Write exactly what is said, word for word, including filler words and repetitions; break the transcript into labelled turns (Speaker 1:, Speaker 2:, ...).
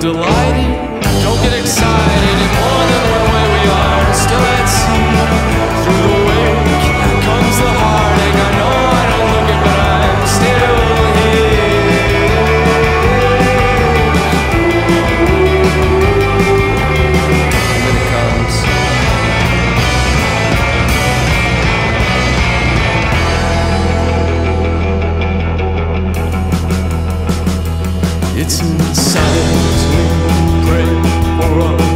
Speaker 1: delighted. Don't get excited anymore than where we are. Still at sea. Through the wake comes the heartache. I know I don't look it, but I'm still here. And then it comes. It's inside to pray for us.